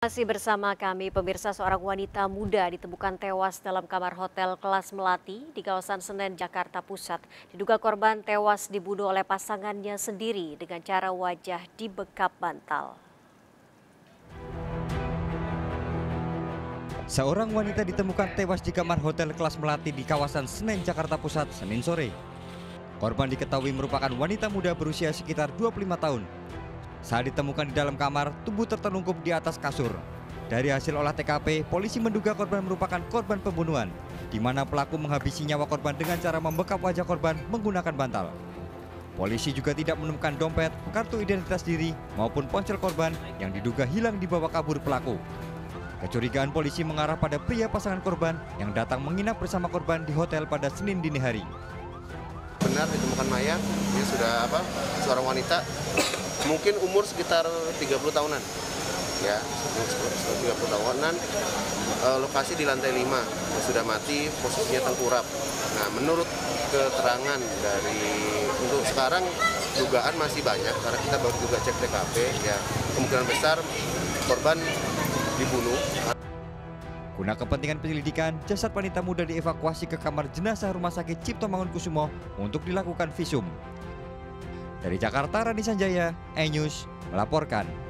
Masih bersama kami, pemirsa, seorang wanita muda ditemukan tewas dalam kamar hotel kelas Melati di kawasan Senen, Jakarta Pusat. Diduga korban tewas dibunuh oleh pasangannya sendiri dengan cara wajah dibekap bantal. Seorang wanita ditemukan tewas di kamar hotel kelas Melati di kawasan Senen, Jakarta Pusat, Senin sore. Korban diketahui merupakan wanita muda berusia sekitar 25 tahun. Saat ditemukan di dalam kamar, tubuh tertelungkup di atas kasur. Dari hasil olah TKP, polisi menduga korban merupakan korban pembunuhan, di mana pelaku menghabisi nyawa korban dengan cara membekap wajah korban menggunakan bantal. Polisi juga tidak menemukan dompet, kartu identitas diri, maupun ponsel korban yang diduga hilang dibawa kabur pelaku. Kecurigaan polisi mengarah pada pria pasangan korban yang datang menginap bersama korban di hotel pada Senin dini hari. Benar ditemukan mayat, dia sudah seorang wanita, mungkin umur sekitar 30 tahunan. Ya, 30 tahunan, lokasi di lantai 5, sudah mati, posisinya tengkurap. Nah, menurut keterangan dari, untuk sekarang dugaan masih banyak, karena kita baru juga cek TKP, ya kemungkinan besar korban dibunuh. Guna kepentingan penyelidikan, jasad wanita muda dievakuasi ke kamar jenazah Rumah Sakit Cipto Mangunkusumo untuk dilakukan visum. Dari Jakarta, Rani Sanjaya, E-News melaporkan.